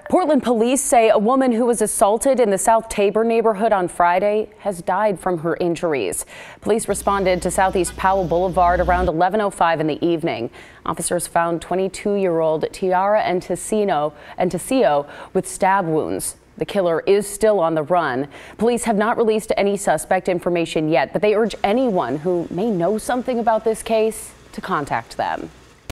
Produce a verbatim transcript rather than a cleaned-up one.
Portland police say a woman who was assaulted in the South Tabor neighborhood on Friday has died from her injuries. Police responded to Southeast Powell Boulevard around eleven oh five in the evening. Officers found twenty-two-year-old Tiara Atencio with stab wounds. The killer is still on the run. Police have not released any suspect information yet, but they urge anyone who may know something about this case to contact them.